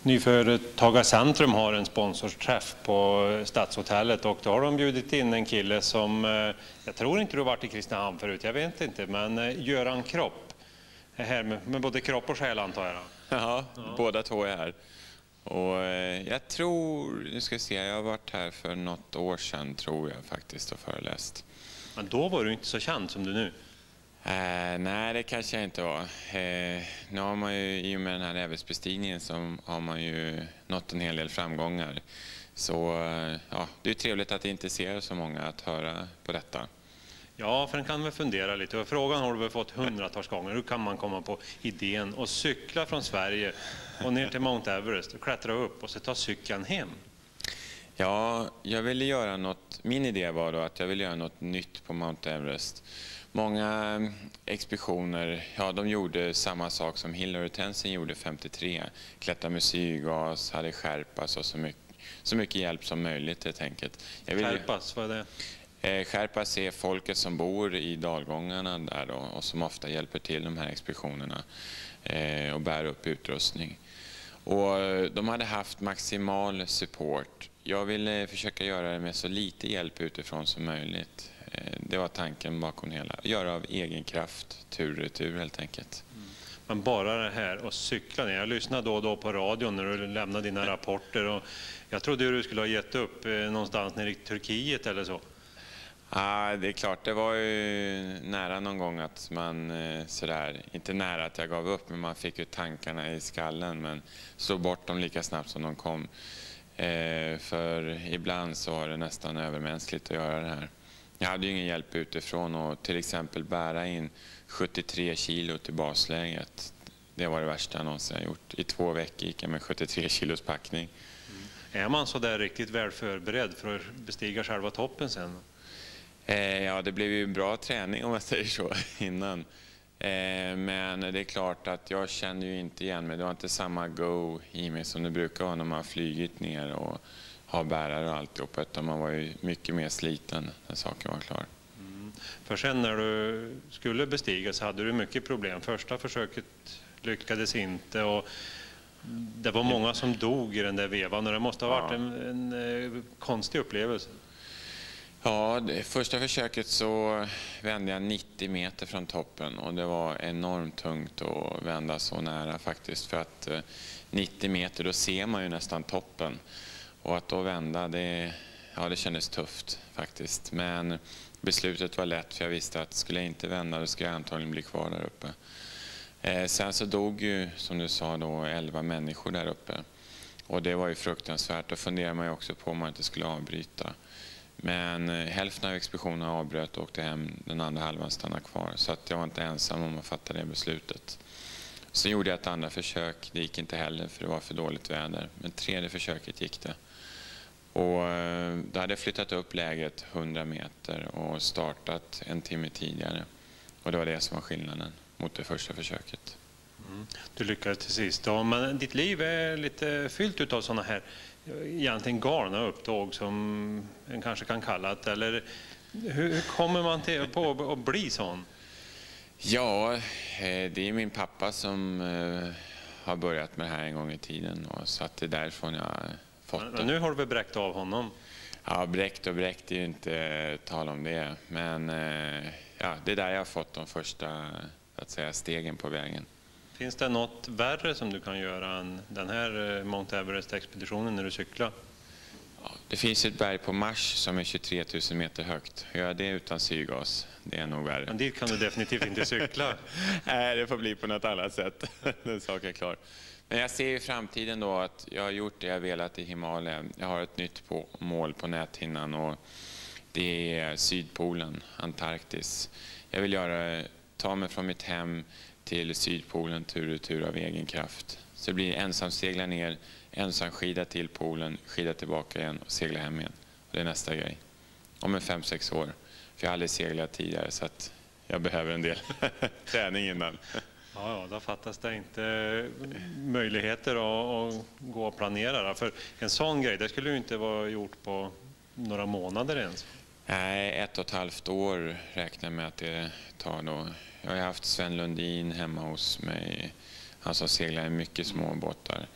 Nyföretagarcentrum har en sponsorsträff på Stadshotellet och då har de bjudit in en kille som, jag tror inte du har varit i Kristinehamn förut, jag vet inte, men Göran Kropp är här med både kropp och själ antar jag. Ja, båda två är här. Och jag tror, nu ska jag se, jag har varit här för något år sedan tror jag faktiskt och föreläst. Men då var du inte så känd som du nu. Nej, det kanske jag inte var. Nu har man ju, i och med den här ävesbestigningen så har man ju nått en hel del framgångar. Så ja, det är trevligt att det intresserar så många att höra på detta. Ja, för den kan väl fundera lite. Och frågan har du väl fått hundratals gånger. Hur kan man komma på idén och cykla från Sverige och ner till Mount Everest och klättra upp och så ta cykeln hem? Ja, jag ville göra något. Min idé var då att jag ville göra något nytt på Mount Everest. Många expeditioner, ja, de gjorde samma sak som Hillary Tenzing gjorde 53. Klättra med syrgas, hade skärpas och så mycket hjälp som möjligt helt enkelt. Skärpas, vad är det? Skärpas är folket som bor i dalgångarna där då, och som ofta hjälper till de här expeditionerna och bär upp utrustning. Och de hade haft maximal support. Jag ville försöka göra det med så lite hjälp utifrån som möjligt. Det var tanken bakom hela. Göra av egen kraft, tur och retur helt enkelt. Men bara det här och cykla ner. Jag lyssnade då och då på radion när du lämnade dina rapporter. Och jag trodde du skulle ha gett upp någonstans nere i Turkiet eller så. Ja, det är klart. Det var ju nära någon gång att man sådär, inte nära att jag gav upp, men man fick ju tankarna i skallen men slog bort dem lika snabbt som de kom. För ibland så var det nästan övermänskligt att göra det här. Jag hade ju ingen hjälp utifrån och till exempel bära in 73 kilo till basläget. Det var det värsta jag någonsin gjort. I 2 veckor gick jag med 73 kilos packning. Är man så där riktigt väl förberedd för att bestiga själva toppen sen? Ja, det blev ju bra träning om jag säger så innan. Men det är klart att jag kände ju inte igen mig. Det var inte samma go i mig som det brukar vara när man har flygit ner och har bärare och alltihop. Utan man var ju mycket mer sliten när saken var klar. För sen när du skulle bestiga så hade du mycket problem. Första försöket lyckades inte och det var många som dog i den där vevan. Och det måste ha varit en konstig upplevelse. Ja, första försöket så vände jag 90 meter från toppen och det var enormt tungt att vända så nära faktiskt. För att 90 meter, då ser man ju nästan toppen. Och att då vända, det kändes tufft faktiskt. Men beslutet var lätt för jag visste att skulle jag inte vända då skulle jag antagligen bli kvar där uppe. Sen så dog ju, som du sa då, 11 människor där uppe. Och det var ju fruktansvärt. Då funderar man ju också på om man inte skulle avbryta. Men hälften av expeditionen avbröt och åkte hem, den andra halvan stannade kvar. Så att jag var inte ensam om att fatta det beslutet. Så gjorde jag ett andra försök. Det gick inte heller för det var för dåligt väder. Men tredje försöket gick det. Och då hade jag flyttat upp lägret 100 meter och startat en timme tidigare. Och det var det som var skillnaden mot det första försöket. Du lyckades till sist. Ja, men ditt liv är lite fyllt av sådana här egentligen galna upptåg som en kanske kan kalla det. Eller hur kommer man på att bli sån? Ja, det är min pappa som har börjat med det här en gång i tiden. Och så att det är därifrån jag har fått det. Nu har du väl bräckt av honom? Ja, bräckt är ju inte tal om det. Men ja, det är där jag har fått de första att säga, stegen på vägen. Finns det något värre som du kan göra än den här Mount Everest-expeditionen när du cyklar? Ja, det finns ett berg på Mars som är 23 000 meter högt. Gör det utan syrgas, det är nog värre. Men dit kan du definitivt inte cykla. Nej, det får bli på något annat sätt. Den saken är klar. Men jag ser i framtiden då att jag har gjort det jag velat i Himalaya. Jag har ett nytt mål på näthinnan och det är Sydpolen, Antarktis. Jag vill ta mig från mitt hem till Sydpolen tur och tur av egen kraft. Så det blir ensam segla ner, ensam skida till polen, skida tillbaka igen och segla hem igen. Och det är nästa grej. Om 5-6 år. För jag har aldrig seglat tidigare så att jag behöver en del träning innan. Ja, då fattas det inte möjligheter att gå och planera. För en sån grej, det skulle ju inte vara gjort på några månader ens. Nej, 1,5 år räknar med att det tar då. Jag har haft Sven Lundin hemma hos mig. Han som seglar i mycket små båtar.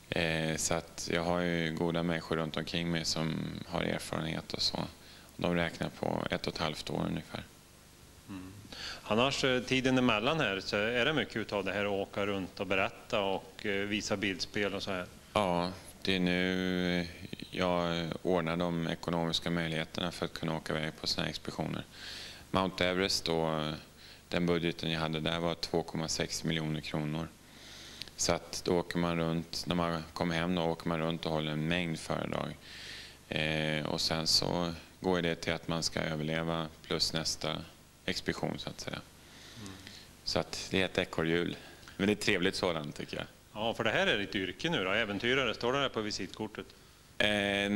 Så att jag har ju goda människor runt omkring mig som har erfarenhet och så. De räknar på 1,5 år ungefär. Annars tiden emellan här så är det mycket av det här att åka runt och berätta och visa bildspel och så här. Ja, det är nu jag ordnar de ekonomiska möjligheterna för att kunna åka iväg på såna här expeditioner. Mount Everest då, den budgeten jag hade där var 2,6 miljoner kronor. Så att då åker man runt, när man kommer hem då åker man runt och håller en mängd föredrag. Och sen så går det till att man ska överleva plus nästa expedition så att säga. Så att det är ett ekorrhjul. Men det är trevligt sådant tycker jag. Ja, för det här är ditt yrke nu då, äventyrare. Står det där på visitkortet? Nej,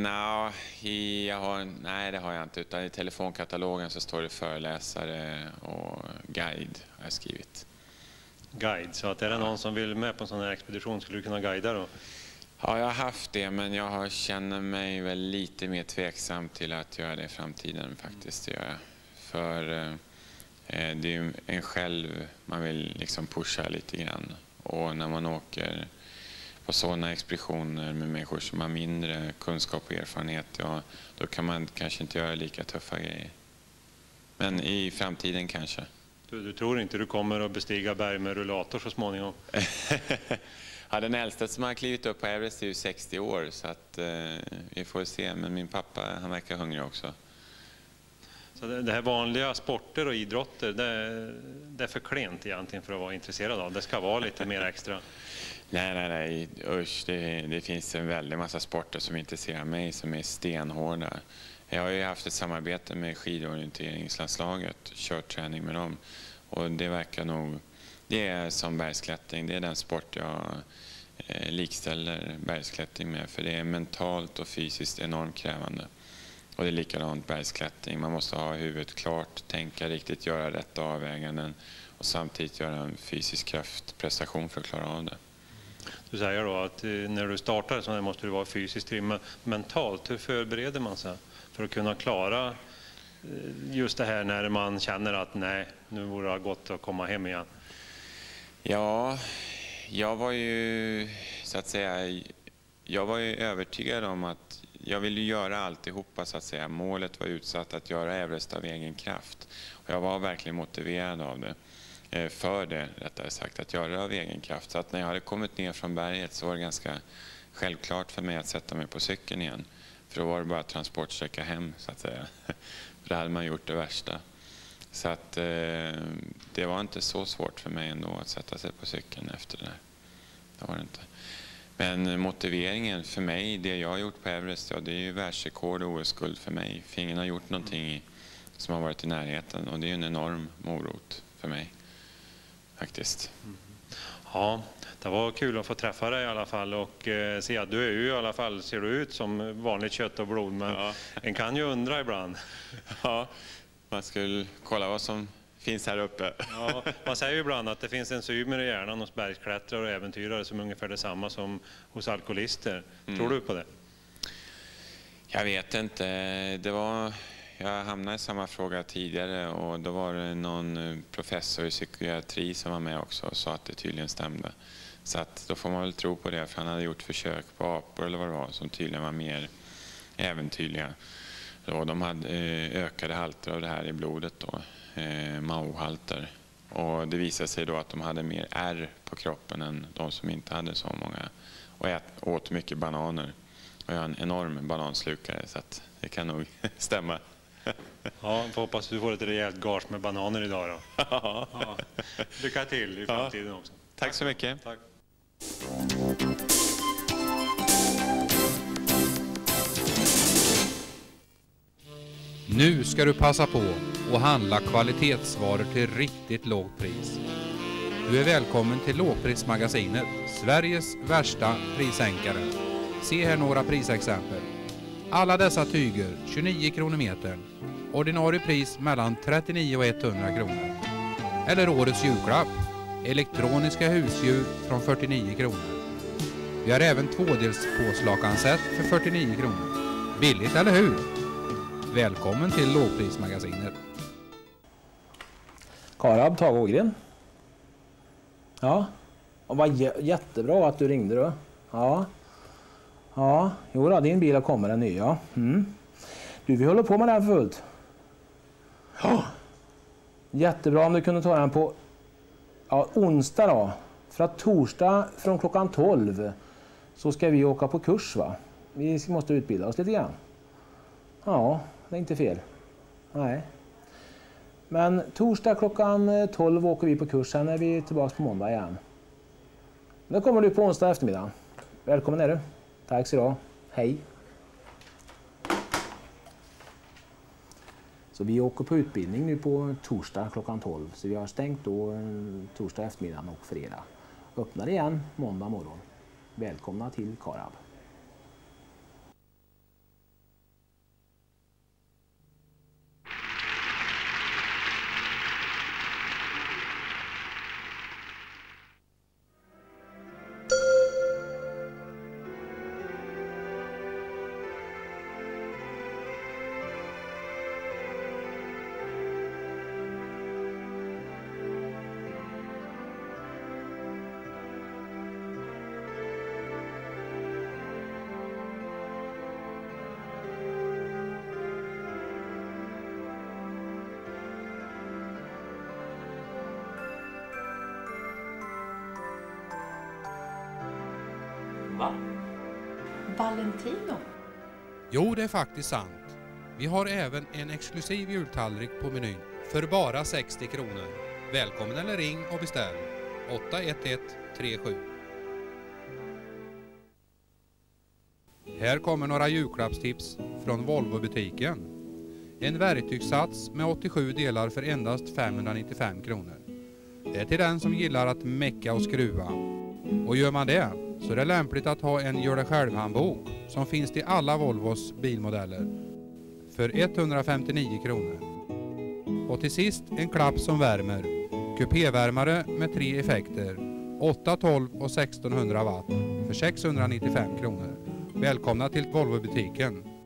det har jag inte. Utan i telefonkatalogen så står det föreläsare och guide har jag skrivit. Guide, så att är det någon som vill med på en sån här expedition skulle du kunna guida då? Ja, jag har haft det, men jag känner mig väl lite mer tveksam till att göra det i framtiden faktiskt. Det gör jag. För det är ju en själv man vill liksom pusha lite grann. Och när man åker på sådana expeditioner med människor som har mindre kunskap och erfarenhet, ja, då kan man kanske inte göra lika tuffa grejer. Men i framtiden kanske. Du tror inte du kommer att bestiga berg med rullator så småningom? Ja, den äldsta som har klivit upp på Everest är ju 60 år, så att vi får se. Men min pappa, han verkar hungrig också. Så det här vanliga sporter och idrotter, det är för klent egentligen för att vara intresserad av. Det ska vara lite mer extra. Nej. Usch, det finns en väldig massa sporter som intresserar mig som är stenhårda. Jag har ju haft ett samarbete med skidorienteringslandslaget, kört träning med dem. Och det verkar nog, det är som bergsklättring, det är den sport jag likställer bergsklättring med. För det är mentalt och fysiskt enormt krävande. Och det är likadant bergsklättring. Man måste ha huvudet klart, tänka riktigt, göra rätt avväganden och samtidigt göra en fysisk kraftprestation för att klara av det. Du säger då att när du startar så måste du vara fysiskt trimma. Mentalt, hur förbereder man sig för att kunna klara just det här när man känner att nej, nu vore det gott att komma hem igen? Ja, jag var ju så att säga, jag var ju övertygad om att jag ville göra alltihopa så att säga. Målet var utsatt att göra Everest av egen kraft. Och jag var verkligen motiverad av det. För det, rättare sagt, att göra det av egen kraft. Så att när jag hade kommit ner från berget så var det ganska självklart för mig att sätta mig på cykeln igen. För då var det bara transportsträcka hem så att säga. För då hade man gjort det värsta. Så att det var inte så svårt för mig ändå att sätta sig på cykeln efter det där. Det var det inte. Men motiveringen för mig, det jag har gjort på Everest, ja, det är ju världsrekord och OS-guld för mig. För ingen har gjort någonting som har varit i närheten och det är en enorm morot för mig faktiskt. Ja, det var kul att få träffa dig i alla fall och se att du är ju i alla fall, ser du ut som vanligt kött och blod, men ja. En kan ju undra ibland. Ja, man skulle kolla vad som finns här uppe. Ja, man säger ju ibland att det finns enzymer i hjärnan hos bergsklättrare och äventyrare som är ungefär detsamma som hos alkoholister. Tror du på det? Jag vet inte. Jag hamnade i samma fråga tidigare och då var det någon professor i psykiatri som var med också och sa att det tydligen stämde. Så att då får man väl tro på det, för han hade gjort försök på apor eller vad det var som tydligen var mer äventyrliga. Och de hade ökade halter av det här i blodet då, MAO-halter. Och det visade sig då att de hade mer ärr på kroppen än de som inte hade så många. Och åt mycket bananer. Och jag är en enorm bananslukare så att det kan nog stämma. Ja, får hoppas att du får ett rejält gage med bananer idag då. Ja. Lycka till i framtiden också. Tack så mycket. Tack. Nu ska du passa på och handla kvalitetsvaror till riktigt lågt pris. Du är välkommen till Lågprismagasinet, Sveriges värsta prissänkare. Se här några prisexempel. Alla dessa tyger 29 kronor metern. Ordinarie pris mellan 39 och 100 kronor. Eller årets julklapp. Elektroniska husdjur från 49 kronor. Vi har även tvådels påslakansett för 49 kronor. Billigt, eller hur? Välkommen till Lågprismagasinet. Karab Tagågren. Ja, och vad jättebra att du ringde då. Ja, Ja, jo då, din bil har kommit en ny, ja. Du, vi håller på med den fullt. Ja. Jättebra om du kunde ta den på onsdag då. För att torsdag från klockan 12 så ska vi åka på kurs, va? Vi måste utbilda oss lite grann. Ja, det är inte fel. Nej. Men torsdag klockan 12 åker vi på kurs, sen är vi tillbaka på måndag igen. Då kommer du på onsdag eftermiddag. Välkommen är du. Tack så du. Hej. Så vi åker på utbildning nu på torsdag klockan 12. Så vi har stängt då torsdag eftermiddag och fredag. Öppnar igen måndag morgon. Välkomna till Karab. Va? Valentino? Jo, det är faktiskt sant. Vi har även en exklusiv jultallrik på menyn för bara 60 kronor. Välkommen eller ring och beställ. 81137. Här kommer några julklappstips från Volvo-butiken. En verktygssats med 87 delar för endast 595 kronor. Det är till den som gillar att mecka och skruva. Och gör man det så är det lämpligt att ha en gör-det-själv-handbok som finns till alla Volvos bilmodeller för 159 kronor. Och till sist en klapp som värmer. Kupévärmare med 3 effekter. 8, 12 och 1600 watt för 695 kronor. Välkomna till Volvo-butiken.